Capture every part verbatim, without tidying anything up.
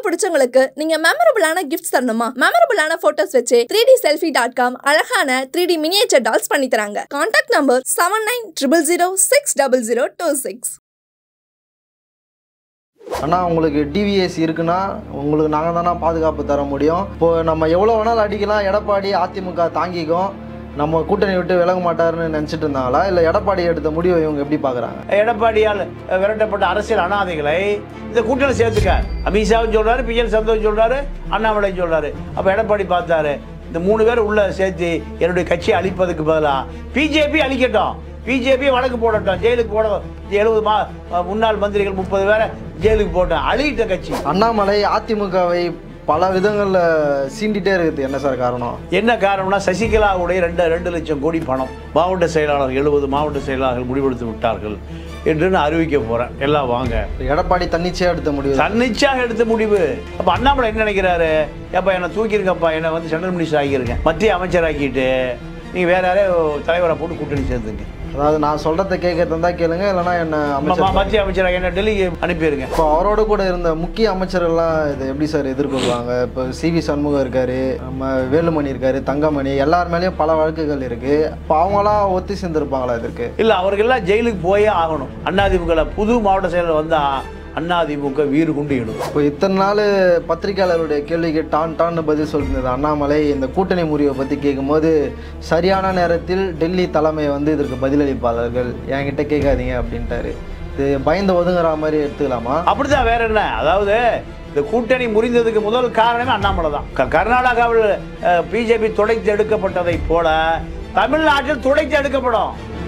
பிடிச்சவங்களுக்கு நீங்க மெமரபிளான கிஃப்ட்ஸ் தரணுமா? மெமரபிளான போட்டோஸ் வச்சு three D selfie dot com அழகான த்ரீ டி மினியேச்சர் டால்ஸ் பண்ணி தராங்க. Contact number seven nine triple zero six double zero two six. ஆனால் உங்களுக்கு டிவிஎஸ் இருக்குன்னா உங்களுக்கு நாங்கள் தானே பாதுகாப்பு தர முடியும். இப்போது நம்ம எவ்வளோ வேணாலும் அடிக்கலாம், எடப்பாடி அதிமுக தாங்கிக்கும், நம்ம கூட்டணி விட்டு விலக மாட்டாருன்னு நினச்சிட்டு இருந்தாங்களா, இல்லை எடப்பாடி எடுத்த முடிவை இவங்க எப்படி பார்க்குறாங்க? எடப்பாடியால் விரட்டப்பட்ட அரசியல் அனாதைகளை இந்த கூட்டணி சேர்த்துக்க அமித்ஷாவும் சொல்கிறாரு, பி எல் சந்தோஷ் சொல்கிறாரு, அண்ணாமலையும் சொல்கிறாரு. அப்போ எடப்பாடி பார்த்தாரு, இந்த மூணு பேர் உள்ள சேர்த்து என்னுடைய கட்சியை அழிப்பதுக்கு பதிலாக பிஜேபி அழிக்கட்டும், பிஜேபி வழக்கு போடட்டும், ஜெயிலுக்கு போட எழுபது மா முன்னாள் மந்திரிகள் முப்பது பேரை ஜெயிலுக்கு போட்டோம், அழியிட்ட கட்சி. அண்ணாமலை அதிமுகவை பல விதங்களில் சீண்டிகிட்டே இருக்குது. என்ன சார் காரணம்? என்ன காரணம்னா சசிகலாவுடைய ரெண்டு ரெண்டு லட்சம் கோடி பணம் மாவட்ட செயலாளர் எழுபது மாவட்ட செயலாளர்கள் முடிவெடுத்து விட்டார்கள் என்று நான் அறிவிக்க போகிறேன். எல்லாம் வாங்க. எடப்பாடி தன்னிச்சையாக எடுத்த முடிவு, தன்னிச்சையாக எடுத்த முடிவு. அப்போ அண்ணாமலை என்ன நினைக்கிறாரு? எப்போ என்னை தூக்கியிருக்கப்பா, என்னை வந்து சென்ட்ரல் மினிஸ்டர் ஆக்கியிருக்கேன், மத்திய அமைச்சர் ஆக்கிட்டு நீங்கள் வேற யாரே தலைவரை போட்டு கூட்டணி சேர்த்துங்க. அதாவது நான் சொல்கிறத கேட்க தந்தா கேளுங்க, இல்லைனா என்ன மத்திய அமைச்சராக என்ன டெல்லிக்கு அனுப்பிடுங்க. இப்போ அவரோட கூட இருந்த முக்கிய அமைச்சர்கள்லாம் இதை எப்படி சார் எதிர்கொள்வாங்க? இப்போ சி வி சண்முகம் இருக்காரு, நம்ம வேலுமணி இருக்காரு, தங்கமணி, எல்லார் மேலேயும் பல வழக்குகள் இருக்கு. இப்போ அவங்களாம் ஒத்தி சேர்ந்துருப்பாங்களா இதற்கு? இல்லை, அவர்கள்லாம் ஜெயிலுக்கு போயே ஆகணும். அதிமுக புது மாவட்ட செயலர் வந்தால் அதிமுக வீறு கொண்டு இடும். இப்போ இத்தனை நாள் பத்திரிகையாளருடைய கேள்விக்கு டான் டான்னு பதில் சொல்லியிருந்தது அண்ணாமலை. இந்த கூட்டணி முறிவை பற்றி கேட்கும்போது சரியான நேரத்தில் டெல்லி தலைமை வந்து இதற்கு பதிலளிப்பாளர்கள், என்கிட்ட கேட்காதீங்க அப்படின்ட்டாரு. இது பயந்து ஒதுங்குற மாதிரி எடுத்துக்கலாமா? அப்படிதான், வேற என்ன? அதாவது இந்த கூட்டணி முறிந்ததுக்கு முதல் காரணமே அண்ணாமலை தான். கர்நாடகாவில் பிஜேபி துடைத்து எடுக்கப்பட்டதை போல தமிழ்நாட்டில் துடைத்து எடுக்கப்படும்.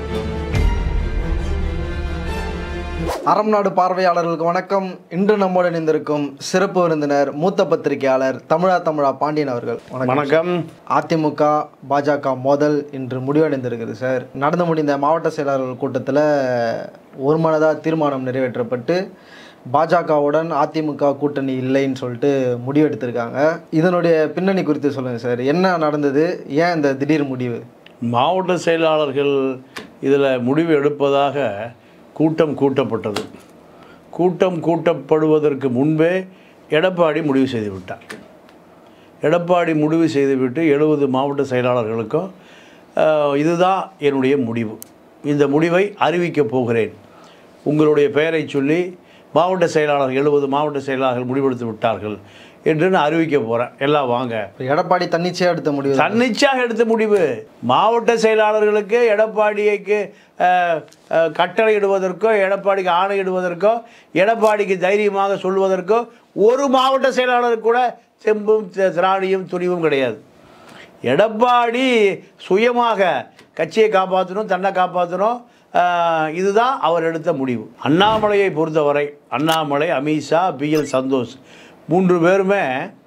அறம் நாடு பார்வையாளர்களுக்கு வணக்கம். இன்று நம்மோடு இணைந்திருக்கும் சிறப்பு விருந்தினர் மூத்த பத்திரிகையாளர் தமிழா தமிழா பாண்டியன் அவர்கள். வணக்கம். அதிமுக பாஜக மோதல் இன்று முடிவடைந்திருக்குது சார். நடந்து முடிந்த மாவட்ட செயலாளர்கள் கூட்டத்தில் ஒருமனதாக தீர்மானம் நிறைவேற்றப்பட்டு பாஜகவுடன் அதிமுக கூட்டணி இல்லைன்னு சொல்லிட்டு முடிவெடுத்திருக்காங்க. இதனுடைய பின்னணி குறித்து சொல்லுங்கள் சார். என்ன நடந்தது? ஏன் இந்த திடீர் முடிவு? மாவட்ட செயலாளர்கள் இதில் முடிவு எடுப்பதாக கூட்டம் கூட்டப்பட்டது. கூட்டம் கூட்டப்படுவதற்கு முன்பே எடப்பாடி முடிவு செய்து விட்டார். எடப்பாடி முடிவு செய்துவிட்டு எழுபது மாவட்ட செயலாளர்களுக்கும் இதுதான் என்னுடைய முடிவு, இந்த முடிவை அறிவிக்கப் போகிறேன், உங்களுடைய பெயரை சொல்லி மாவட்ட செயலாளர் எழுபது மாவட்ட செயலாளர்கள் முடிவெடுத்து விட்டார்கள் என்று நான் அறிவிக்க போகிறேன், எல்லாம் வாங்க. எடப்பாடி தன்னிச்சையாக எடுத்த முடிவு, தன்னிச்சையாக எடுத்த முடிவு. மாவட்ட செயலாளர்களுக்கு எடப்பாடிக்கு கட்டளையிடுவதற்கோ எடப்பாடிக்கு ஆணையிடுவதற்கோ எடப்பாடிக்கு தைரியமாக சொல்வதற்கோ ஒரு மாவட்ட செயலாளருக்கு கூட செம்பும் திராணியும் துணிவும் கிடையாது. எடப்பாடி சுயமாக கட்சியை காப்பாற்றணும், தன்னை காப்பாற்றணும், இதுதான் அவர் எடுத்த முடிவு. அண்ணாமலையை பொறுத்தவரை அண்ணாமலை, அமித்ஷா, பி எல் சந்தோஷ் மூன்று பேருமே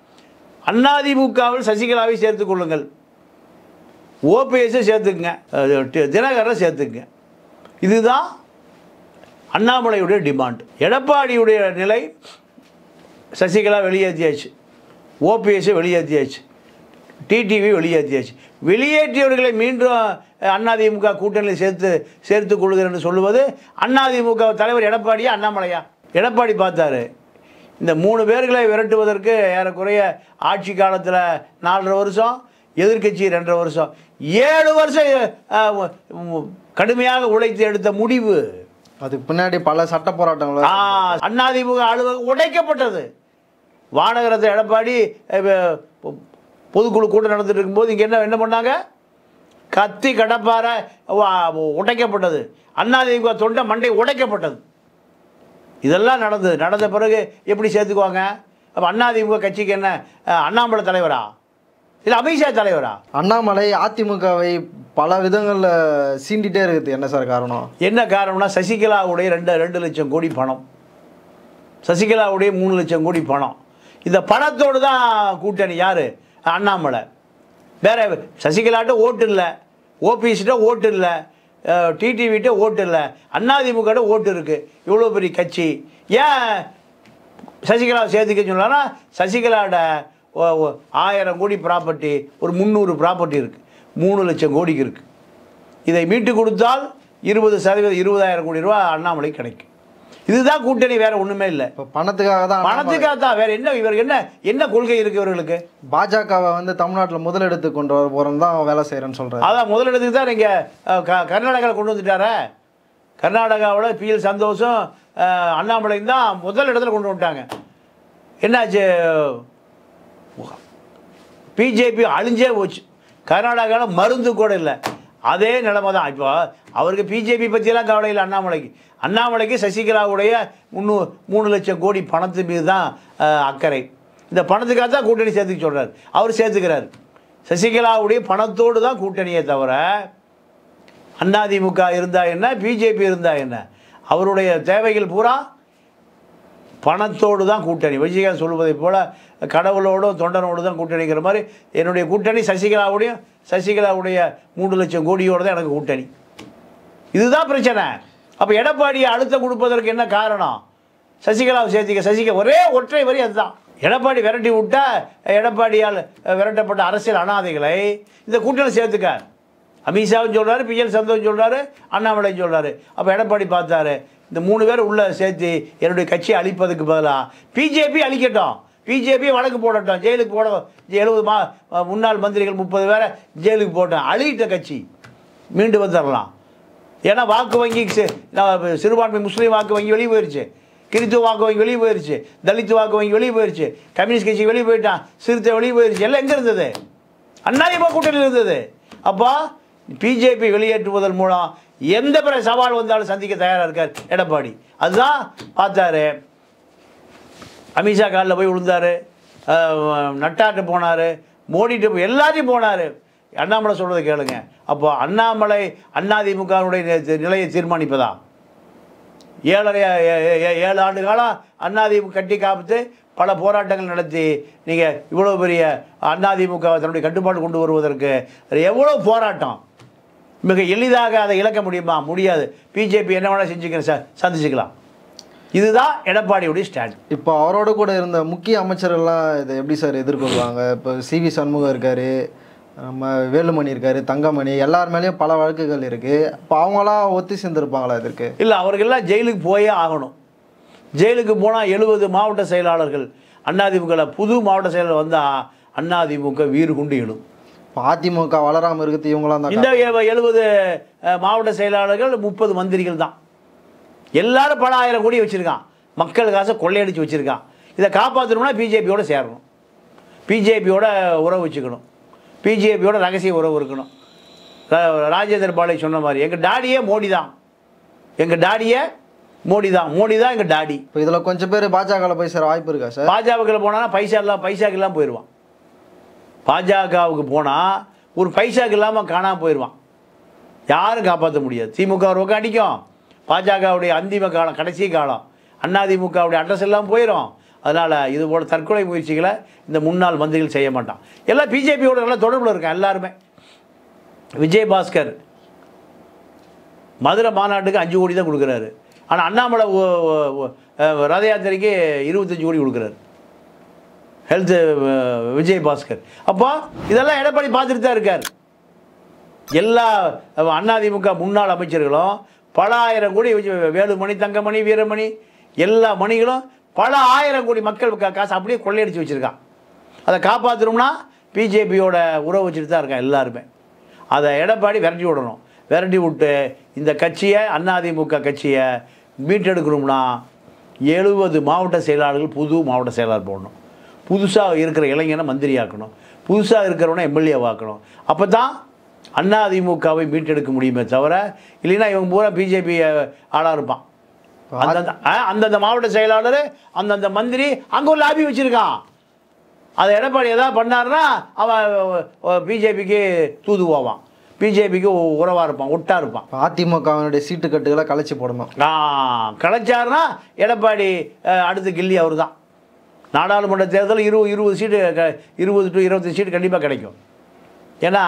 அதிமுகவில் சசிகலாவை சேர்த்துக் கொள்ளுங்கள், ஓபிஎஸ்ஸை சேர்த்துக்குங்க, தினகரை சேர்த்துக்குங்க, இதுதான் அண்ணாமலையுடைய டிமாண்ட். எடப்பாடியுடைய நிலை சசிகலா வெளியேற்றியாச்சு, ஓபிஎஸ்ஸை வெளியேற்றியாச்சு, டிடிவி வெளியேற்றியாச்சு. வெளியேற்றியவர்களை மீண்டும் அதிமுக கூட்டணியில் சேர்த்து சேர்த்து கொள்ளுகிறேன் என்று சொல்லுவது அதிமுக தலைவர் எடப்பாடியா அண்ணாமலையா? எடப்பாடி பார்த்தாரு, இந்த மூணு பேர்களை விரட்டுவதற்கு ஏறக்குறைய ஆட்சி காலத்தில் நாலரை வருஷம், எதிர்கட்சி ரெண்டரை வருஷம், ஏழு வருஷம் கடுமையாக உழைத்து எடுத்த முடிவு. அதுக்கு பின்னாடி பல சட்ட போராட்டங்கள், அதிமுக அலுவலகம் உடைக்கப்பட்டது. வானகரத்தை எடப்பாடி பொதுக்குழு கூட்டம் நடந்துட்டு இருக்கும்போது இங்கே என்ன என்ன பண்ணாங்க? கத்தி கடப்பாறை உடைக்கப்பட்டது, அதிமுக தொண்டை மண்டை உடைக்கப்பட்டது. இதெல்லாம் நடந்தது. நடந்த பிறகு எப்படி சேர்த்துக்குவாங்க? அப்போ அதிமுக கட்சிக்கு என்ன அண்ணாமலை தலைவரா இல்லை அமித்ஷா தலைவரா? அண்ணாமலை அதிமுகவை பல விதங்களில் சீண்டிகிட்டே இருக்குது. என்ன சார் காரணம்? என்ன காரணம்னா சசிகலாவுடைய ரெண்டு ரெண்டு லட்சம் கோடி பணம், சசிகலாவுடைய மூணு லட்சம் கோடி பணம். இந்த பணத்தோடு தான் கூட்டணி. யார்? அண்ணாமலை. வேற சசிகலாட்ட ஓட்டு இல்லை, ஓபிஎஸ்கிட்ட ஓட்டு இல்லை, டிடிவிட்ட ஓட்டு இல்லை, அதிமுக ஓட்டு இருக்குது. இவ்வளோ பெரிய கட்சி ஏன் சசிகலா சேர்த்துக்க சொன்னான்னா, சசிகலாட ஆயிரம் கோடி ப்ராப்பர்ட்டி, ஒரு முந்நூறு ப்ராப்பர்ட்டி இருக்குது, மூணு லட்சம் கோடிக்கு இருக்குது. இதை மீட்டு கொடுத்தால் இருபது சதவீதம் இருபதாயிரம் கோடி ரூபா அண்ணாமலை கிடைக்கும். இதுதான் கூட்டணி, வேற ஒண்ணுமே இல்லை. இப்போ பணத்துக்காக தான் பணத்துக்காக தான், வேற என்ன இவருக்கு என்ன என்ன கொள்கை இருக்கு இவர்களுக்கு? பாஜகவை வந்து தமிழ்நாட்டில் முதலிடத்துக்கு கொண்டு வர போறோம் தான் வேலை செய்யறேன்னு சொல்றாரு. அதான் முதலிடத்துக்கு தான் நீங்க கர்நாடகாவில் கொண்டு வந்துட்டார. கர்நாடகாவில் பி எல் சந்தோஷம் அண்ணாமலையும் தான் முதல் இடத்துல கொண்டு வந்துட்டாங்க. என்னாச்சு? பிஜேபி அழிஞ்சே போச்சு. கர்நாடகாவில் மருந்து கூட இல்லை. அதே நிலைமை தான் இப்போ. அவருக்கு பிஜேபி பற்றியெல்லாம் கவலை இல்லை அண்ணாமலைக்கு. அண்ணாமலைக்கு சசிகலாவுடைய முன்னூ மூணு லட்சம் கோடி பணத்து மீது தான் அக்கறை. இந்த பணத்துக்காக தான் கூட்டணி சேர்த்துக்க சொல்கிறார். அவர் சேர்த்துக்கிறார். சசிகலாவுடைய பணத்தோடு தான் கூட்டணியே தவிர அதிமுக இருந்தா என்ன, பிஜேபி இருந்தா என்ன, அவருடைய தேவைகள் பூரா பணத்தோடு தான் கூட்டணி. விஜயகாந்த் சொல்வதை போல் கடவுளோடும் தொண்டனோடு தான் கூட்டணிங்கிற மாதிரி என்னுடைய கூட்டணி சசிகலாவுடையும் சசிகலாவுடைய மூன்று லட்சம் கோடியோடு தான் எனக்கு கூட்டணி. இதுதான் பிரச்சனை. அப்போ எடப்பாடியை அழுத்தம் கொடுப்பதற்கு என்ன காரணம்? சசிகலாவை சேர்த்திக்க. சசிகலா ஒரே ஒற்றை வரி அதுதான். எடப்பாடி விரட்டி விட்டா எடப்பாடியால் விரட்டப்பட்ட அரசியல் அனாதைகளை இந்த கூட்டணி சேர்த்துக்க. அமித்ஷாவும் சொல்கிறாரு, பி எல் சந்தோஷம் சொல்கிறாரு, அண்ணாமலையும் சொல்கிறாரு. அப்போ எடப்பாடி பார்த்தாரு, இந்த மூணு பேர் உள்ளே சேர்த்து என்னுடைய கட்சியை அழிப்பதுக்கு பதிலாக பிஜேபி அழிக்கட்டும், பிஜேபி வழக்கு போடட்டும், ஜெயிலுக்கு போட எழுபது மா முன்னாள் மந்திரிகள் முப்பது பேரை ஜெயிலுக்கு போட்டோம், அழியிட்ட கட்சி மீண்டு வந்துடலாம். ஏன்னா வாக்கு வங்கி சிறுபான்மை முஸ்லீம் வாக்கு வங்கி வெளியே போயிடுச்சு, கிறித்துவ வாக்கு வங்கி வெளியே போயிடுச்சு, தலித் வாக்கு வங்கி வெளியே போயிடுச்சு, கம்யூனிஸ்ட் கட்சி வெளியே போயிட்டான், சிறுத்தை வெளியே போயிடுச்சு. எல்லாம் எங்கே இருந்தது? அதிமுக கூட்டணியில் இருந்தது. அப்போ பிஜேபி வெளியேற்றுவதன் மூலம் எந்த பிற சவால் வந்தாலும் சந்திக்க தயாராக இருக்கார் எடப்பாடி. அதுதான் பார்த்தாரு. அமித்ஷா காலில் போய் விழுந்தார், நட்டாட்டு போனார், மோடிட்டு போய் எல்லாத்தையும் போனார். அண்ணாமலை சொல்கிறத கேளுங்க. அப்போ அண்ணாமலை அதிமுகவுடைய நிலையை தீர்மானிப்பதா? ஏழரை ஏழு ஆண்டு காலம் அதிமுக கட்டி காப்பித்து பல போராட்டங்கள் நடத்தி நீங்கள் இவ்வளோ பெரிய அதிமுக தன்னுடைய கட்டுப்பாடு கொண்டு வருவதற்கு எவ்வளோ போராட்டம். மிக எளிதாக அதை இழக்க முடியுமா? முடியாது. பிஜேபி என்ன வேணால் செஞ்சுக்கிறேன் சார், சந்திச்சுக்கலாம். இதுதான் எடப்பாடியுடைய ஸ்டாண்ட். இப்போ அவரோட கூட இருந்த முக்கிய அமைச்சர்கள்லாம் இதை எப்படி சார் எதிர்கொள்வாங்க? இப்போ சி வி சண்முகம் இருக்கார், நம்ம வேலுமணி இருக்கார், தங்கமணி, எல்லார் மேலேயும் பல வழக்குகள் இருக்குது. இப்போ அவங்களாம் ஒத்தி சேர்ந்துருப்பாங்களா இதற்கு? இல்லை, அவர்களெல்லாம் ஜெயிலுக்கு போயே ஆகணும். ஜெயிலுக்கு போனால் எழுபது மாவட்ட செயலாளர்கள் அதிமுகவில் புது மாவட்ட செயலாளர் வந்தால் அதிமுக வீறு குண்டு எழும். இப்போ அதிமுக வளராமல் இருக்குது இவங்களாம் தான். இந்த எழுபது மாவட்ட செயலாளர்கள் முப்பது மந்திரிகள் தான். எல்லாரும் பல ஆயிரம் கோடி வச்சுருக்கான், மக்கள் காசை கொள்ளையடிச்சு வச்சுருக்கான். இதை காப்பாற்றணும்னா பிஜேபியோட சேரணும், பிஜேபியோட உறவு வச்சுக்கணும், பிஜேபியோட ரகசிய உறவு இருக்கணும். ராஜேந்திர பாலை சொன்ன மாதிரி எங்கள் டாடியே மோடி தான், எங்கள் டாடியே மோடி தான், மோடி தான் எங்கள் டாடி. இப்போ இதில் கொஞ்சம் பேர் பாஜகவில் போய் சார் வாய்ப்பு இருக்கா சார்? பாஜகவில் போனால் பைசா எல்லாம் பைசாக்கு எல்லாம் போயிடுவான். பாஜகவுக்கு போனால் ஒரு பைசாக்கு இல்லாமல் காணாமல் போயிடுவான். யாரும் காப்பாற்ற முடியாது. திமுக ஒரு பக்கம் அடிக்கும், பாஜகவுடைய அந்திம காலம், கடைசி காலம், அதிமுகவுடைய அட்ரஸ் எல்லாம் போயிடும். அதனால் இது போல தற்கொலை முயற்சிகளை இந்த முன்னாள் மந்திரிகள் செய்ய மாட்டான். எல்லாம் பிஜேபியோட நல்லா தொடர்பில் இருக்கான் எல்லாருமே. விஜயபாஸ்கர் மதுரை மாநாட்டுக்கு அஞ்சு கோடி தான் கொடுக்குறாரு. ஆனால் அண்ணாமலை ரத யாத்திரைக்கு இருபத்தஞ்சி கோடி கொடுக்குறாரு ஹெல்த் விஜயபாஸ்கர். அப்போ இதெல்லாம் எடப்பாடி பார்த்துட்டு தான் இருக்கார். எல்லா அதிமுக முன்னாள் அமைச்சர்களும் பல ஆயிரம் கோடி, வேலுமணி, தங்கமணி, வீரமணி, எல்லா மணிகளும் பல ஆயிரம் கோடி மக்கள் காசு அப்படியே கொள்ளையடிச்சு வச்சுருக்கான். அதை காப்பாற்றணும்னா பிஜேபியோட உறவு வச்சுட்டு தான் இருக்கான் எல்லாருமே. அதை எடப்பாடி விரட்டி விடணும். விரட்டி விட்டு இந்த கட்சியை, அதிமுக கட்சியை மீட்டெடுக்கணும்னா எழுபது மாவட்ட செயலாளர்கள் புது மாவட்ட செயலாளர் போடணும், புதுசாக இருக்கிற இளைஞனை மந்திரியாக்கணும், புதுசாக இருக்கிறவனை எம்எல்ஏ வாக்கணும். அப்போ தான் அதிமுகவை மீட்டெடுக்க முடியுமே தவிர, இல்லைன்னா இவங்க பூரா பிஜேபி ஆளாக இருப்பான். அந்தந்த அந்தந்த மாவட்ட செயலாளர், அந்தந்த மந்திரி அங்கே ஒரு லாபி வச்சுருக்கான். அதை எடப்பாடி எதாவது பண்ணார்னா அவன் பிஜேபிக்கு தூது போவான், பிஜேபிக்கு உறவாக இருப்பான், ஒட்டாக இருப்பான். அதிமுகவினுடைய சீட்டு கட்டுகளை கலைச்சி போடணும். கலைச்சாருன்னா எடப்பாடி அடுத்து கில்லி அவர் தான். நாடாளுமன்ற தேர்தல் இருபது இருபது சீட்டு இருபது டு இருபத்தஞ்சு சீட்டு கண்டிப்பாக கிடைக்கும். ஏன்னா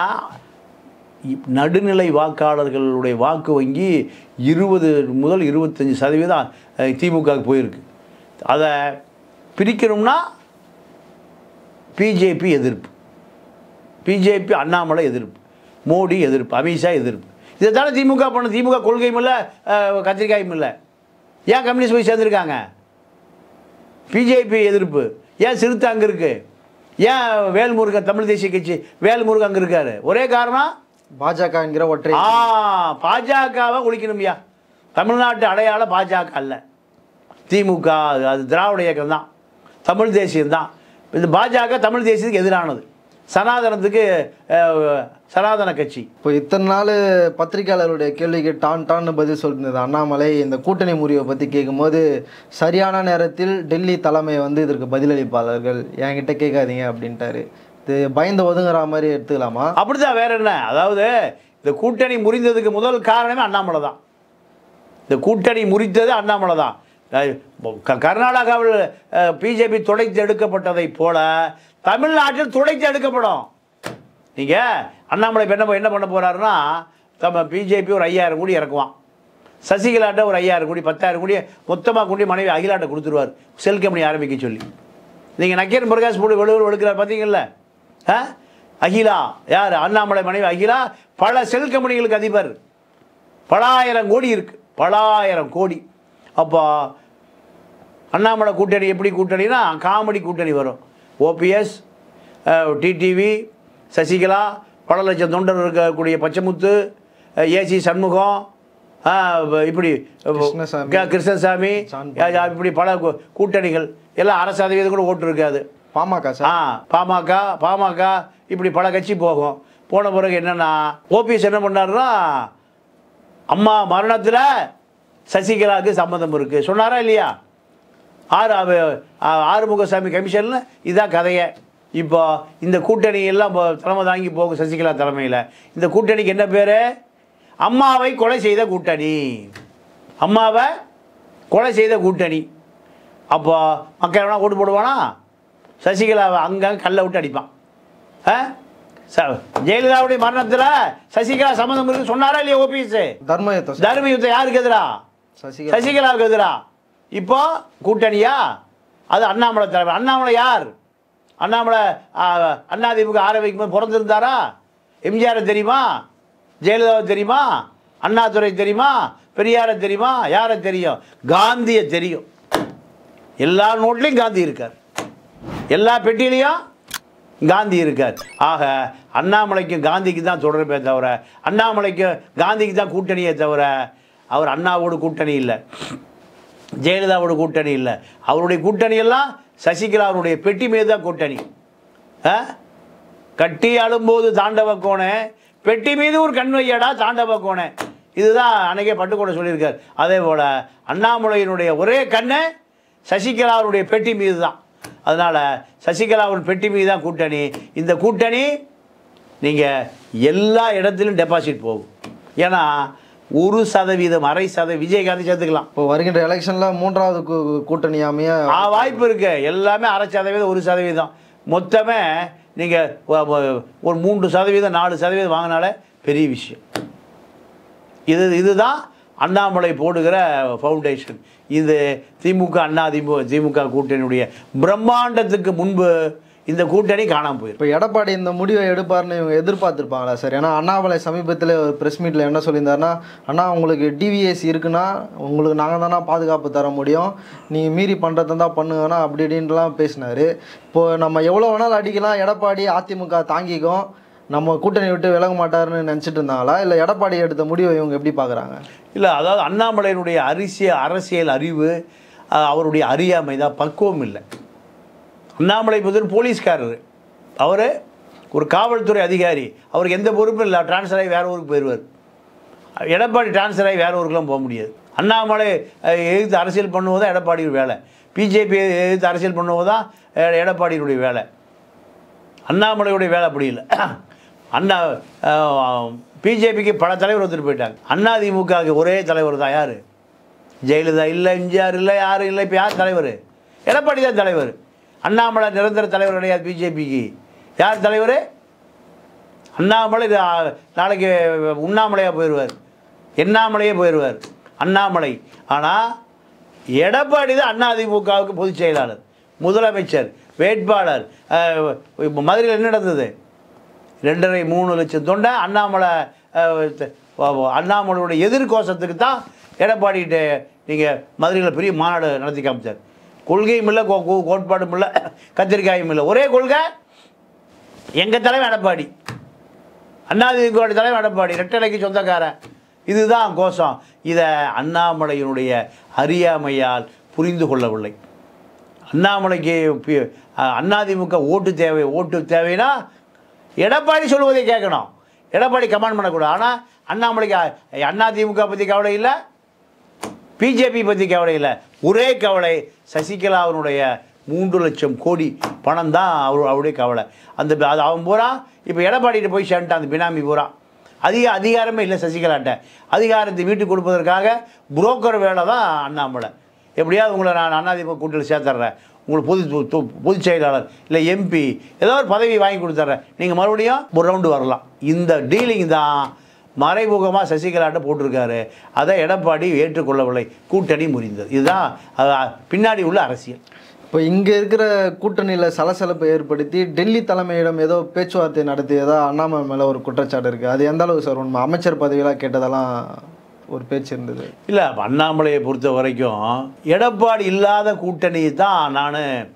நடுநிலை வாக்காளர்களுடைய வாக்கு வங்கி இருபது முதல் இருபத்தஞ்சி சதவீதம் திமுகவுக்கு போயிருக்கு. அதை பிரிக்கணும்னா பிஜேபி எதிர்ப்பு, பிஜேபி அண்ணாமலை எதிர்ப்பு, மோடி எதிர்ப்பு, அமித்ஷா எதிர்ப்பு. இதை தானே திமுக பண்ண. திமுக கொள்கையும் இல்லை, கத்திரிக்காயும் இல்லை. ஏன் கம்யூனிஸ்ட் போய் சேர்ந்துருக்காங்க? பிஜேபி எதிர்ப்பு. ஏன் சிறுத்தை அங்கே இருக்குது? ஏன் வேல்முருகன் தமிழ் தேசிய கட்சி வேல்முருகன் அங்கே இருக்காரு? ஒரே காரணம் பாஜக என்கிற ஒற்றை. ஆ பாஜகவை ஒழிக்கணும்யா. தமிழ்நாட்டு அடையாளம் பாஜக அல்ல, திமுக. அது திராவிட இயக்கம் தான், தமிழ் தேசியம் தான். இந்த பாஜக தமிழ் தேசியத்துக்கு எதிரானது, சனாதனத்துக்கு சனாதன கட்சி. இப்போ இத்தனை நாள் பத்திரிகையாளருடைய கேள்விக்கு டான் டான்னு பதில் சொல்லியிருந்தது அண்ணாமலை. இந்த கூட்டணி முறிவை பற்றி கேட்கும்போது சரியான நேரத்தில் டெல்லி தலைமை வந்து இதற்கு பதிலளிப்பாளர்கள், என்கிட்ட கேட்காதீங்க அப்படின்ட்டாரு. இது பயந்து ஒதுங்குற மாதிரி எடுத்துக்கலாமா? அப்படிதான், வேற என்ன? அதாவது இந்த கூட்டணி முறிந்ததுக்கு முதல் காரணமே அண்ணாமலை தான். இந்த கூட்டணி முறித்தது அண்ணாமலை தான். கர்நாடகாவில் பிஜேபி துடைத்து எடுக்கப்பட்டதை போல தமிழ்நாட்டில் துடைத்து எடுக்கப்படும். நீங்கள் அண்ணாமலை என்ன என்ன பண்ண போகிறாருன்னா, நம்ம பிஜேபி ஒரு ஐயாயிரம் கோடி இறக்குவான், சசிகலாட்ட ஒரு ஐயாயிரம் கோடி பத்தாயிரம் கோடி மொத்தமாக கொண்டு மனைவி அகிலாட்ட கொடுத்துருவார், செல் கம்பெனி ஆரம்பிக்க சொல்லி. நீங்கள் நக்கீரன் பிரகாஷ் போட்டு வெளுவர் வெளுக்கிறார் பார்த்தீங்கல்ல? ஆ அகிலா யார்? அண்ணாமலை மனைவி அகிலா பல செல் கம்பெனிகளுக்கு அதிபர். பலாயிரம் கோடி இருக்குது, பலாயிரம் கோடி. அப்போ அண்ணாமலை கூட்டணி எப்படி கூட்டணினா காமெடி கூட்டணி வரும். ஓபிஎஸ், டிடிவி, சசிகலா, பல லட்சம் தொண்டர் இருக்கக்கூடிய பச்சைமுத்து, ஏசி சண்முகம், இப்படி கிருஷ்ணசாமி, இப்படி பல கூட்டணிகள் எல்லாம் அரை சதவீதம் கூட ஓட்டு இருக்காது. பாமக ஆ பாமக பாமக இப்படி பல கட்சி போகும். போன பிறகு என்னென்னா ஓபிஎஸ் என்ன பண்ணாருன்னா, அம்மா மரணத்தில் சசிகலாவுக்கு சம்மந்தம் இருக்குது சொன்னாரா இல்லையா? ஆறு ஆறுமுகசாமி கமிஷனில் இதுதான் கதையை. இப்போ இந்த கூட்டணி எல்லாம் தலைமை தாங்கி போகும் சசிகலா தலைமையில். இந்த கூட்டணிக்கு என்ன பேர்? அம்மாவை கொலை செய்த கூட்டணி. அம்மாவை கொலை செய்த கூட்டணி. அப்போ மக்கள் வேணா ஓட்டு போடுவானா? சசிகலாவை அங்கே கல்லை விட்டு அடிப்பான். ஆ ஜெயலலிதாவுடைய மரணத்தில் சசிகலா சம்மந்தம் இருக்கு சொன்னாரா இல்லையா ஓபிஎஸ்? தர்ம யுத்தம். தர்ம யுத்தம் யாருக்கு எதிரா? சசிகலாவுக்கு எதிரா. இப்போ கூட்டணியா? அது அண்ணாமலை தலைவர். அண்ணாமலை யார்? அண்ணாமலை அதிமுக ஆரம்பிக்கும் போது பிறந்திருந்தாரா? எம்ஜிஆரை தெரியுமா? ஜெயலலிதாவை தெரியுமா? அண்ணாதுரை தெரியுமா? பெரியாரை தெரியுமா? யாரை தெரியும்? காந்தியை தெரியும். எல்லா நோட்லையும் காந்தி இருக்கார், எல்லா பெட்டியிலையும் காந்தி இருக்கார். ஆக அண்ணாமலைக்கும் காந்திக்கு தான் தொடர்பே தவிர, அண்ணாமலைக்கும் காந்திக்கு தான் கூட்டணியே தவிர, அவர் அண்ணாவோட கூட்டணி இல்லை, ஜெயலலிதாவோட கூட்டணி இல்லை. அவருடைய கூட்டணியெல்லாம் சசிகலாவுடைய பெட்டி மீது தான் கூட்டணி. கட்டி அழும்போது தாண்டவ கோணே, பெட்டி மீது ஒரு கண் வையடா தாண்டவ கோணே. இதுதான் அன்னைக்கே பட்டுக்கோட்டை சொல்லியிருக்கார். அதே போல் அண்ணாமலையினுடைய ஒரே கண்ணு சசிகலாவுடைய பெட்டி மீது தான். அதனால் சசிகலாவின் பெட்டி மீது தான் கூட்டணி. இந்த கூட்டணி நீங்கள் எல்லா இடத்திலும் டெபாசிட் போகும். ஏன்னா ஒரு சதவீதம் அரை சதவீதம் விஜயகாந்தி சேர்த்துக்கலாம். இப்போ வருகின்ற எலெக்ஷனில் மூன்றாவது கூட்டணி அமைய வாய்ப்பு இருக்கு. எல்லாமே அரை சதவீதம் ஒரு சதவீதம் மொத்தமே நீங்கள் ஒரு மூன்று சதவீதம் நாலு சதவீதம் வாங்கினாலே பெரிய விஷயம். இது இதுதான் அண்ணாமலை போடுகிற ஃபவுண்டேஷன். இது திமுக அண்ணா திமுக திமுக கூட்டணியுடைய பிரம்மாண்டத்துக்கு முன்பு இந்த கூட்டணி காணாமல் போயிடும். இப்போ எடப்பாடி இந்த முடிவை எடுப்பார்னு இவங்க எதிர்பார்த்துருப்பாங்களா சார்? ஏன்னா அண்ணாமலை சமீபத்தில் ஒரு ப்ரெஸ் மீட்டில் என்ன சொல்லியிருந்தாருன்னா, அண்ணா உங்களுக்கு டிவிஎஸ் இருக்குன்னா உங்களுக்கு நாங்கள் தானே பாதுகாப்பு தர முடியும், நீங்கள் மீறி பண்ணுறதை தான் பண்ணுங்கன்னா அப்படி இப்படின்லாம் பேசினார். இப்போது நம்ம எவ்வளோ வேணாலும் அடிக்கலாம், எடப்பாடி அதிமுக தாங்கிக்கும், நம்ம கூட்டணி விட்டு விலக மாட்டாருன்னு நினச்சிட்டு இருந்தாங்களா? இல்லை எடப்பாடி எடுத்த முடிவை இவங்க எப்படி பார்க்குறாங்க? இல்லை, அதாவது அண்ணாமலையினுடைய அரசியல் அரசியல் அறிவு, அவருடைய அறியாமை தான், பக்குவம் இல்லை. அண்ணாமலை முதல் போலீஸ்காரர், அவர் ஒரு காவல்துறை அதிகாரி, அவருக்கு எந்த பொறுப்பும் இல்லை, டிரான்ஸ்ஃபர் ஆகி வேறு ஊருக்கு போயிடுவார். எடப்பாடி டிரான்ஸ்ஃபர் ஆகி வேறு ஊருக்குலாம் போக முடியாது. அண்ணாமலை எதிர்த்து அரசியல் பண்ணுவது தான் எடப்பாடியோட வேலை, பிஜேபி எதிர்த்து அரசியல் பண்ணுவது தான் எடப்பாடியினுடைய வேலை. அண்ணாமலையுடைய வேலை அப்படி இல்லை. அண்ணா பிஜேபிக்கு பல தலைவர் வந்துட்டு போயிட்டாங்க. அண்ணா திமுகவுக்கு ஒரே தலைவர் தான். யார்? ஜெயலலிதா இல்லை, எம்ஜிஆர் இல்லை, யாரும் இல்லை. இப்போ யார் தலைவர்? எடப்பாடி தான் தலைவர். அண்ணாமலை நிரந்தர தலைவர் கிடையாது பிஜேபிக்கு. யார் தலைவர்? அண்ணாமலை நாளைக்கு உண்ணாமலையாக போயிடுவார், எண்ணாமலையே போயிடுவார் அண்ணாமலை. ஆனால் எடப்பாடி தான் அண்ணா திமுகவுக்கு பொதுச் செயலாளர், முதலமைச்சர், வேட்பாளர். மதுரையில் என்ன நடந்தது? ரெண்டரை மூணு லட்சம் தொண்டை அண்ணாமலை அண்ணாமலையோட எதிர்கோஷத்துக்கு தான் எடப்பாடிகிட்ட நீங்கள் மதுரையில் பெரிய மாநாடு நடத்தி காமிச்சார். கொள்கையும் இல்லை, கோட்பாடும் இல்லை, கத்திரிக்காயும் இல்லை. ஒரே கொள்கை, எங்கள் தலைவர் எடப்பாடி, அண்ணாதிமுக தலைவர் எடப்பாடி, ரெட்டலைக்கு சொந்தக்காரன். இதுதான் கோஷம். இதை அண்ணாமலையினுடைய அறியாமையால் புரிந்து கொள்ளவில்லை. அண்ணாமலைக்கு அண்ணாதிமுக ஓட்டு தேவை, ஓட்டு தேவைன்னா எடப்பாடி சொல்வதை கேட்கணும், எடப்பாடி கமெண்ட் பண்ணக்கூடாது. ஆனால் அண்ணாமலைக்கு அதிமுக பற்றி கவலை இல்லை, பிஜேபி பற்றி கவலை இல்லை. ஒரே கவலை சசிகலாவினுடைய மூன்று லட்சம் கோடி பணம் தான் அவர் அவருடைய கவலை. அந்த அது அவன் பூரா இப்போ எடப்பாடிகிட்ட போய் சேர்ந்துட்டான். அந்த பினாமி பூரா அதிக அதிகாரமே இல்லை சசிகலாட்ட. அதிகாரத்தை வீட்டுக்கு கொடுப்பதற்காக புரோக்கர் வேலை தான் அண்ணாமலை. எப்படியாவது உங்களை நான் அதிமுக கூட்டத்தில் சேர்த்துட்றேன், உங்களுக்கு பொது பொதுச் செயலாளர் இல்லை எம்பி ஏதோ ஒரு பதவி வாங்கி கொடுத்துட்றேன், நீங்கள் மறுபடியும் ஒரு ரவுண்டு வரலாம். இந்த டீலிங் தான் மறைமுகமாக சசிகலாட்ட போட்டிருக்காரு. அதை எடப்பாடி ஏற்றுக்கொள்ளவில்லை, கூட்டணி முறிந்தது. இதுதான் பின்னாடி உள்ள அரசியல். இப்போ இங்கே இருக்கிற கூட்டணியில் சலசலப்பை ஏற்படுத்தி டெல்லி தலைமையிடம் ஏதோ பேச்சுவார்த்தை நடத்தியதா அண்ணாமலை மேலே ஒரு குற்றச்சாட்டு இருக்குது. அது எந்த அளவுக்கு சார் உண்மை? அமைச்சர் பதவியெல்லாம் கேட்டதெல்லாம் ஒரு பேச்சு இருந்தது. இல்லை, அண்ணாமலையை பொறுத்த வரைக்கும் எடப்பாடி இல்லாத கூட்டணி தான் நான்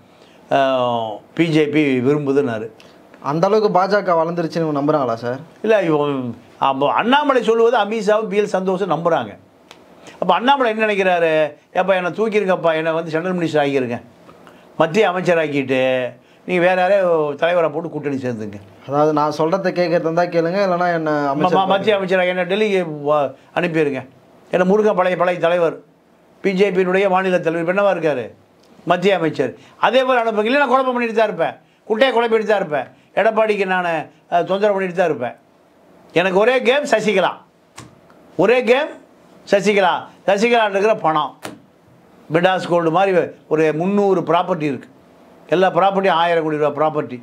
பிஜேபி விரும்புதுன்னாரு. அந்த அளவுக்கு பாஜக வளர்ந்துருச்சுன்னு நம்புகிறாங்களா சார்? இல்லை, அப்போ அண்ணாமலை சொல்லுவது அமித்ஷாவும் பிஎல் சந்தோஷம் நம்புகிறாங்க. அப்போ அண்ணாமலை என்ன நினைக்கிறாரு, எப்போ என்னை தூக்கியிருக்கப்பா, என்னை வந்து சென்ட்ரல் மினிஸ்டர் ஆகியிருங்க, மத்திய அமைச்சராக்கிட்டு நீங்கள் வேறு யாரையோ தலைவரை போட்டு கூட்டணி சேர்ந்துங்க. அதாவது நான் சொல்கிறத கேட்குறது இருந்தால் கேளுங்க, இல்லைனா என்ன மத்திய அமைச்சராக என்ன டெல்லிக்கு அனுப்பிடுங்க. ஏன்னா முருகன் பழைய பழைய தலைவர், பிஜேபியினுடைய மாநில தலைவர் என்னவா இருக்கார், மத்திய அமைச்சர். அதே போல் அனுப்புங்க. இல்லை, நான் குழப்பம் பண்ணிட்டு தான் இருப்பேன், குட்டையை குழப்பிட்டு தான் இருப்பேன், எடப்பாடிக்கு நான் தொந்தரவு பண்ணிட்டு தான் இருப்பேன். எனக்கு ஒரே கேம் சசிகலா, ஒரே கேம் சசிகலா. சசிகலா இருக்கிற பணம் பிடாஸ் கோல்டு மாதிரி ஒரு முந்நூறு ப்ராப்பர்ட்டி இருக்குது. எல்லா ப்ராப்பர்ட்டியும் ஆயிரம் கோடி ரூபா property.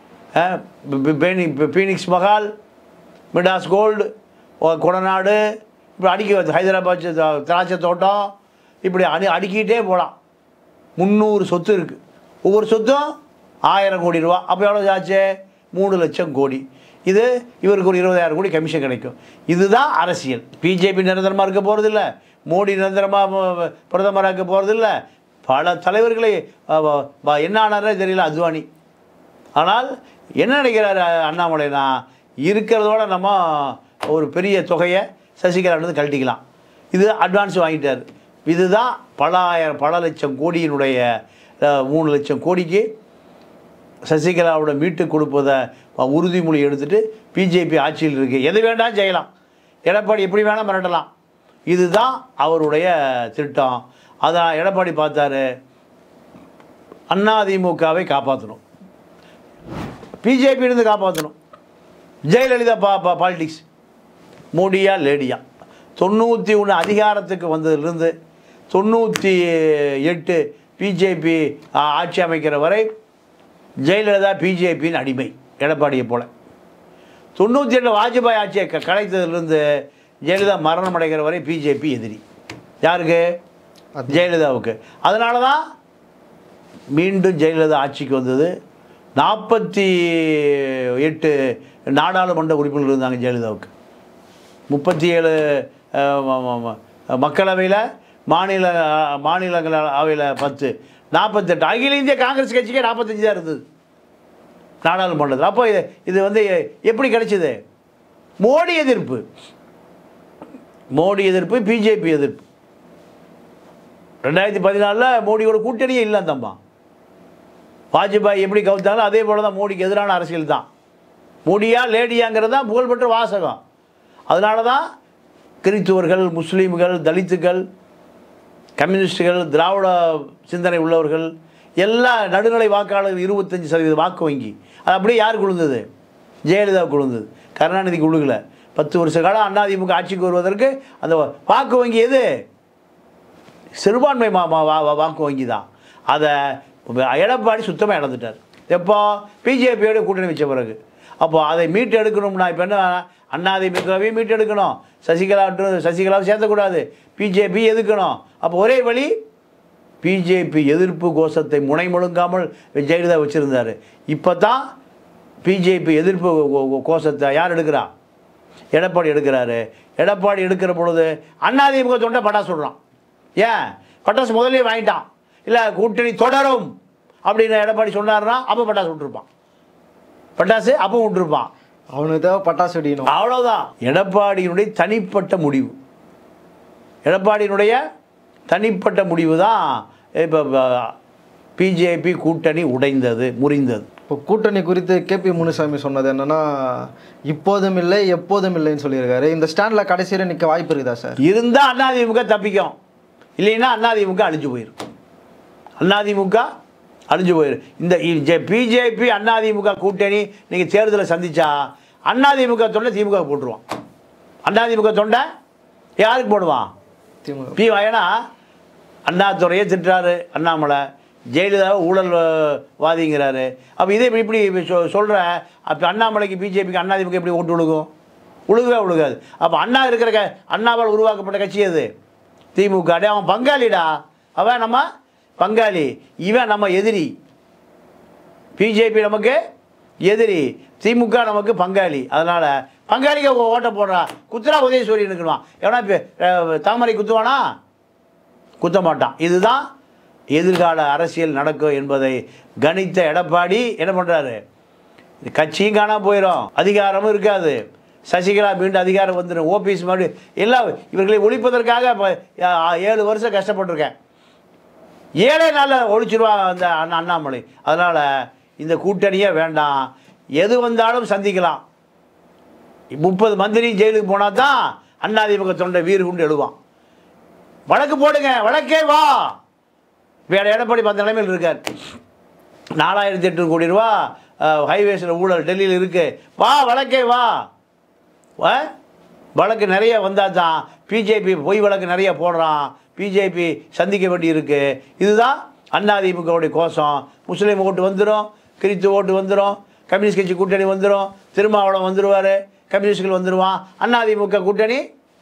Phoenix mall, Midas gold, Kodanad, இப்படி அடிக்க ஹைதராபாத் திராட்சை தோட்டம், இப்படி அடி அடிக்கிட்டே போகலாம். முந்நூறு சொத்து இருக்குது, ஒவ்வொரு சொத்தும் ஆயிரம் கோடி ரூபா. அப்போ எவ்வளோ ஆச்சு? மூணு லட்சம் கோடி. இது இவருக்கு ஒரு இருபதாயிரம் கோடி கமிஷன் கிடைக்கும். இதுதான் அரசியல். பிஜேபி நிரந்தரமாக இருக்க போகிறதில்ல, மோடி நிரந்தரமாக பிரதமராக இருக்க போகிறதில்ல. பல தலைவர்களை என்ன ஆனாரே தெரியல, அத்வானி. ஆனால் என்ன நினைக்கிறார் அண்ணாமலைனா, இருக்கிறதோட நம்ம ஒரு பெரிய தொகையை சசிகலாவிலிருந்து கழட்டிக்கலாம். இது அட்வான்ஸ் வாங்கிட்டார். இதுதான் பல ஆயிரம் பல லட்சம் கோடியினுடைய மூணு லட்சம் கோடிக்கு சசிகலாவோட மீட்டு கொடுப்பதை உறுதிமொழி எடுத்துகிட்டு பிஜேபி ஆட்சியில் இருக்குது. எது வேண்டாம் செய்யலாம், எடப்பாடி எப்படி வேணால் மிரட்டலாம். இதுதான் அவருடைய திட்டம். அதான் எடப்பாடி பார்த்தாரு, அதிமுகவை காப்பாற்றணும், பிஜேபியிலிருந்து காப்பாற்றணும். ஜெயலலிதா பா பா பாலிடிக்ஸ், மோடியா லேடியா. தொண்ணூற்றி ஒன்று அதிகாரத்துக்கு வந்ததுலேருந்து தொண்ணூற்றி எட்டு பிஜேபி ஆட்சி அமைக்கிற வரை ஜெயலலிதா பிஜேபியின் அடிமை, எடப்பாடியை போல. தொண்ணூற்றி எட்டு வாஜ்பாய் ஆட்சியை க கலைத்ததுலேருந்து ஜெயலலிதா மரணம் அடைகிற வரை பிஜேபி எதிரி. யாருக்கு? ஜெயலலிதாவுக்கு. அதனால தான் மீண்டும் ஜெயலலிதா ஆட்சிக்கு வந்தது. நாற்பத்தி எட்டு நாடாளுமன்ற உறுப்பினர்கள் இருந்தாங்க ஜெயலலிதாவுக்கு. முப்பத்தி ஏழு மக்களவையில், மாநில மாநிலங்களவையில் பத்து, நாற்பத்தெட்டு. அகில இந்திய காங்கிரஸ் கட்சிக்கே நாற்பத்தஞ்சு தான் இருந்தது நாடாளுமன்றத்தில். அப்போ இது இது வந்து எப்படி கிடைச்சிது? மோடி எதிர்ப்பு, மோடி எதிர்ப்பு, பிஜேபி எதிர்ப்பு. ரெண்டாயிரத்தி பதினாலில் மோடியோட கூட்டணியே இல்லை தம்பா. வாஜ்பாய் எப்படி கவுத்தாலும் அதே போல் தான் மோடிக்கு எதிரான அரசியல் தான். மோடியா லேடியாங்கிறது தான் புகழ்பெற்ற வாசகம். அதனால தான் கிறிஸ்துவர்கள், முஸ்லீம்கள், தலித்துக்கள், கம்யூனிஸ்டுகள், திராவிட சிந்தனை உள்ளவர்கள், எல்லா நடுநிலை வாக்காளர்கள் இருபத்தஞ்சி சதவீத வாக்கு வங்கி. அது அப்படியே யார் குழுந்தது? ஜெயலலிதா குழுந்தது. கருணாநிதி குழுகல. பத்து வருஷ காலம் அதிமுக ஆட்சிக்கு வருவதற்கு அந்த வாக்கு வங்கி எது? சிறுபான்மை வாக்கு வங்கி தான். அதை எடப்பாடி சுத்தமாக இழந்துட்டார். எப்போ? பிஜேபியோட கூட்டணி வச்ச பிறகு. அப்போ அதை மீட்டு எடுக்கணும்னா இப்போ என்ன, அதிமுகவையும் மீட்டு எடுக்கணும், சசிகலா சசிகலாவை சேர்த்தக்கூடாது, பிஜேபி எதிர்க்கணும். அப்போ ஒரே வழி, பிஜேபி எதிர்ப்பு கோஷத்தை முனை முழுங்காமல் ஜெயலலிதா வச்சுருந்தார். இப்போ தான் பிஜேபி எதிர்ப்பு கோஷத்தை யார் எடுக்கிறா? எடப்பாடி எடுக்கிறாரு. எடப்பாடி எடுக்கிற பொழுது அதிமுக தொண்டை படா சொல்கிறான். ஏன் பட்டாசு முதலே வாங்கிட்டான். இல்லை கூட்டணி தொடரும் அப்படின்னு எடப்பாடி சொன்னார்னா அப்போ பட்டாசு விட்டுருப்பான். பட்டாசு அப்போ விட்டுருப்பான். அவனுக்கு தேவை பட்டாசு வெடிக்கணும், அவ்வளோதான். எடப்பாடியினுடைய தனிப்பட்ட முடிவு, எடப்பாடியினுடைய தனிப்பட்ட முடிவு தான் இப்போ பிஜேபி கூட்டணி உடைந்தது, முறிந்தது. இப்போ கூட்டணி குறித்து கே பி முனுசாமி சொன்னது என்னன்னா, இப்போதும் இல்லை எப்போதும் இல்லைன்னு சொல்லியிருக்காரு. இந்த ஸ்டாண்டில் கடைசியில் நிற்க வாய்ப்பு இருக்குதா சார்? இருந்தால் அதிமுக தப்பிக்கும், இல்லைன்னா அதிமுக அழிஞ்சு போயிடும். அதிமுக அழிஞ்சு போயிடும். இந்த பிஜேபி அதிமுக கூட்டணி நீங்கள் தேர்தலை சந்திச்சா அதிமுக தொண்டை திமுக போட்டுருவான். அதிமுக தொண்டை யாருக்கு போடுவான்? திமுக. பி ஏன்னா அண்ணாதுறையை திட்டுறாரு அண்ணாமலை, ஜெயலலிதாவை ஊழல் வாதிங்கிறாரு. அப்போ இதே இப்படி சொ சொல்கிற அப்போ அண்ணாமலைக்கு பிஜேபிக்கு அதிமுக எப்படி ஓட்டு விழுகும்? உழுகவே உழுகாது. அப்போ அண்ணா இருக்கிற க அண்ணாவால் உருவாக்கப்பட்ட கட்சி அது திமுக. அடே அவன் பங்காளிடா, அவன் நம்ம பங்காளி, இவன் நம்ம எதிரி. பிஜேபி நமக்கு எதிரி, திமுக நமக்கு பங்காளி. அதனால் பங்காளிக்கு ஓட்ட போடுறா, குத்துரா உதயசூரியன் இருக்கணும். எவனா இப்போ தாமரை குத்துவானா? குத்த மாட்டான். இதுதான் எதிர்கால அரசியல் நடக்கும் என்பதை கணித்த எடப்பாடி என்ன பண்ணுறாரு? கட்சியும் காணாம போயிடும், அதிகாரமும் இருக்காது. சசிகலா மீண்டும் அதிகாரம் வந்துடும், ஓபிஎஸ் மறுபடியும் எல்லாம் இவர்களை ஒழிப்பதற்காக ஏழு வருஷம் கஷ்டப்பட்டிருக்கேன். ஏழே நாளில் ஒழிச்சிருவான் அந்த அண்ணா அண்ணாமலை. அதனால் இந்த கூட்டணியே வேண்டாம், எது வந்தாலும் சந்திக்கலாம். முப்பது மந்திரி ஜெயிலுக்கு போனால் தான் அதிமுக தொண்டை வீறு கொண்டு எழுவான். வழக்கு போடுங்க, வழக்கே வா. வேற எடப்பாடி அந்த நிலைமையில் இருக்கார். நாலாயிரத்தி எட்நூறு கோடி ரூபா ஹைவேஸில் ஊழல் டெல்லியில் இருக்கு, வா வழக்கே வா. வழக்கு நிறைய வந்தால் தான் பிஜேபி பொய் வழக்கு நிறைய போடுறான், பிஜேபி சந்திக்க வேண்டி இருக்கு. இதுதான் அதிமுகவுடைய கோஷம். முஸ்லீம் ஓட்டு வந்துடும், கிறிஸ்து ஓட்டு வந்துடும், கம்யூனிஸ்ட் கட்சி கூட்டணி வந்துடும், திருமாவளவன் வந்துடுவார், கம்யூனிஸ்டுகள் வந்துடுவான். அதிமுக கூட்டணி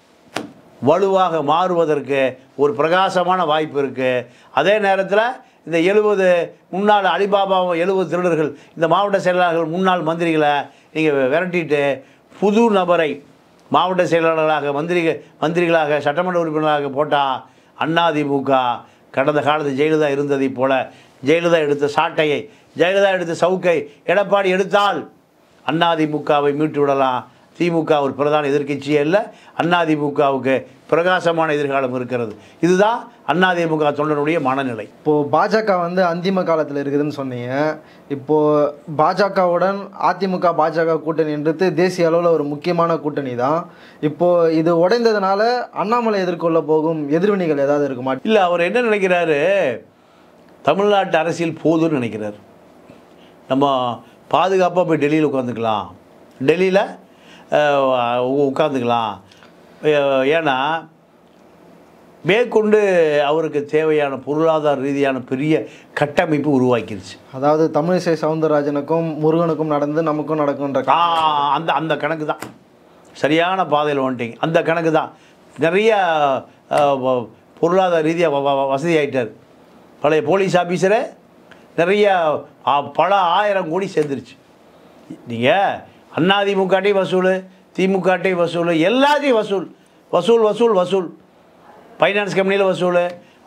வலுவாக மாறுவதற்கு ஒரு பிரகாசமான வாய்ப்பு இருக்குது. அதே நேரத்தில் இந்த எழுபது முன்னாள் அலிபாபா எழுபது திருடர்கள், இந்த மாவட்ட செயலாளர்கள், முன்னாள் மந்திரிகளை நீங்கள் விரட்டிட்டு புது நபரை மாவட்ட செயலாளர்களாக மந்திரி மந்திரிகளாக சட்டமன்ற உறுப்பினராக போட்டால் அதிமுக கடந்த காலத்து ஜெயலலிதா இருந்ததை போல ஜெயலலிதா எடுத்த சாட்டையை, ஜெயலலிதா எடுத்த சவுக்கை எடப்பாடி எடுத்தால் அதிமுகவை மீட்டு விடலாம். திமுக ஒரு பிரதான எதிர்க்கட்சியே இல்லை, அதிமுகவுக்கு பிரகாசமான எதிர்காலம் இருக்கிறது. இதுதான் அதிமுக தொண்டனுடைய மனநிலை. இப்போது பாஜக வந்து அந்திம காலத்தில் இருக்குதுன்னு சொன்னீங்க. இப்போது பாஜகவுடன் அதிமுக பாஜக கூட்டணின்றது தேசிய அளவில் ஒரு முக்கியமான கூட்டணி தான். இப்போது இது உடைந்ததுனால அண்ணாமலை எதிர்கொள்ள போகும் எதிர்வினைகள் ஏதாவது இருக்குமா? இல்லை, அவர் என்ன நினைக்கிறாரு, தமிழ்நாட்டு அரசியல் போதுன்னு நினைக்கிறார். நம்ம பாதுகாப்பாக போய் டெல்லியில் உட்காந்துக்கலாம், டெல்லியில் உட்காந்துக்கலாம். ஏன்னா மேற்கொண்டு அவருக்கு தேவையான பொருளாதார ரீதியான பெரிய கட்டமைப்பு உருவாக்கிடுச்சு. அதாவது தமிழிசை சவுந்தரராஜனுக்கும் முருகனுக்கும் நடந்து நமக்கும் நடக்கும்ன்ற அந்த அந்த கணக்கு தான். சரியான பாதையில் வந்துட்டீங்க. அந்த கணக்கு தான். நிறைய பொருளாதார ரீதியாக வசதி ஆகிட்டார். பழைய போலீஸ் ஆஃபீஸரை நிறைய பல ஆயிரம் கோடி சேர்ந்துருச்சு. நீங்கள் அதிமுகட்டையும் வசூல், திமுகட்டையும் வசூல், எல்லாத்தையும் வசூல் வசூல் வசூல் வசூல் ஃபைனான்ஸ் கம்பெனியில் வசூல்,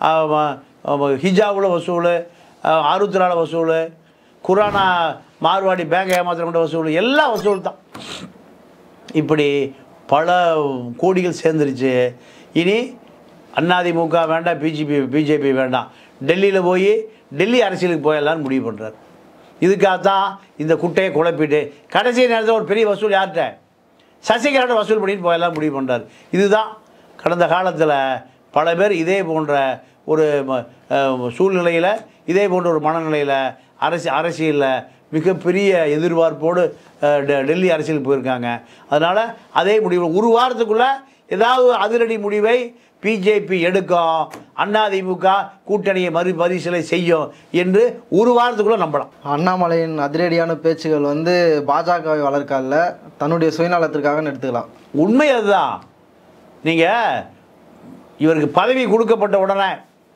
ஹிஜாவில் வசூல், ஆருத்ராவில் வசூல், குரானா மார்வாடி பேங்க் ஏமாத்திரம் கொண்ட வசூல், எல்லாம் வசூல் தான். இப்படி பல கோடிகள் சேர்ந்துருச்சு. இனி அதிமுக வேண்டாம், பிஜேபி பிஜேபி வேண்டாம், டெல்லியில் போய் டெல்லி அரசியலுக்கு போயலான்னு முடிவு பண்ணுறார். இதுக்காகத்தான் இந்த குட்டையை குழப்பிட்டு கடைசி நேரத்தில் ஒரு பெரிய வசூல் யார்கிட்ட, சசிகலாட்ட வசூல் பண்ணிட்டு போயெல்லாம் முடிவு பண்ணுறார். இதுதான் கடந்த காலத்தில் பல பேர் இதே போன்ற ஒரு சூழ்நிலையில், இதே போன்ற ஒரு மனநிலையில் அரசு அரசியலில் மிகப்பெரிய எதிர்பார்ப்போடு டெல்லி அரசியலுக்கு போயிருக்காங்க. அதனால் அதே முடிவு ஒரு வாரத்துக்குள்ளே ஏதாவது அதிரடி முடிவை பிஜேபி எடுக்கும், அதிமுக கூட்டணியை மறு பரிசீலனை செய்யும் என்று ஒரு வாரத்துக்குள்ளே நம்பலாம். அண்ணாமலையின் அதிரடியான பேச்சுகள் வந்து பாஜகவை வளர்க்கல, தன்னுடைய சுயநலத்திற்காக எடுத்துக்கலாம். உண்மை அதுதான். நீங்கள் இவருக்கு பதவி கொடுக்கப்பட்ட உடனே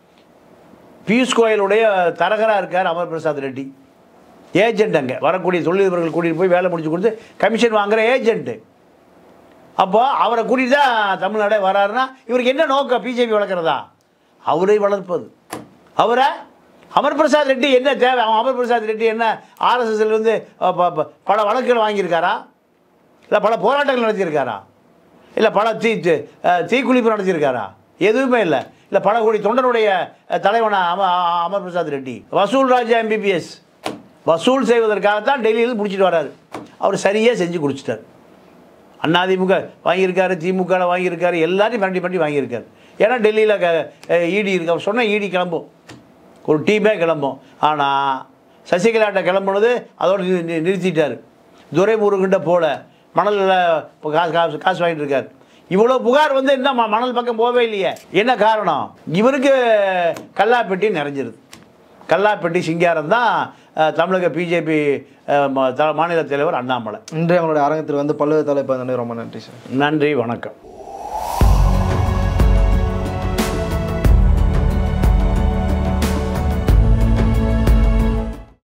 பியூஷ் கோயலுடைய தரகராக இருக்கார் அமர் பிரசாத் ரெட்டி, ஏஜென்ட். அங்கே வரக்கூடிய தொழிலதிபர்கள் கூட்டிகிட்டு போய் வேலை முடிச்சு கொடுத்து கமிஷன் வாங்குகிற ஏஜென்ட்டு. அப்போ அவரை கூட்டிகிட்டு தான் தமிழ்நாடே வராருன்னா இவருக்கு என்ன நோக்கம்? பிஜேபி வளர்க்குறதா? அவரை வளர்ப்பது. அவரை அமர் பிரசாத் ரெட்டி என்ன தேவை? அவன் அமர் பிரசாத் ரெட்டி என்ன ஆர்எஸ்எஸ்லேருந்து பல வழக்குகள் வாங்கியிருக்காரா? இல்லை பல போராட்டங்கள் நடத்தியிருக்காரா? இல்லை பல தீ தீக்குளிப்பு நடத்தியிருக்காரா? எதுவுமே இல்லை. இல்லை பல கோடி தொண்டனுடைய தலைவனா அம அமர் பிரசாத் ரெட்டி. வசூல் ராஜா எம்பிபிஎஸ் வசூல் செய்வதற்காகத்தான் டெல்லியில் முடிச்சுட்டு வர்றாரு. அவர் சரியாக செஞ்சு குடிச்சிட்டார். அதிமுக வாங்கியிருக்காரு, திமுகவில் வாங்கியிருக்காரு, எல்லாரையும் பண்டி பண்ணி வாங்கியிருக்காரு. ஏன்னா டெல்லியில் இடி இருக்கு. அவர் சொன்ன இடி கிளம்பும், ஒரு டீமே கிளம்பும். ஆனால் சசிகலாட்ட கிளம்புனது அதோடு நிறுத்திட்டார். துரைமுருகன்கிட்ட போல மணலில் காசு காசு காசு வாங்கிட்டு இருக்கார். இவ்வளோ புகார் வந்து என்ன மணல் பக்கம் போகவே இல்லையே. என்ன காரணம்? இவருக்கு கல்லாப்பெட்டி நிறைஞ்சிருது. கல்லாப்பெட்டி சிங்காரம் தான் தமிழக பிஜேபி மாநில தலைவர் அண்ணாமலை. இன்று அவங்களுடைய அரங்கத்தில் வந்து பல்வேறு தலைப்பு. ரொம்ப நன்றி சார். நன்றி, வணக்கம்.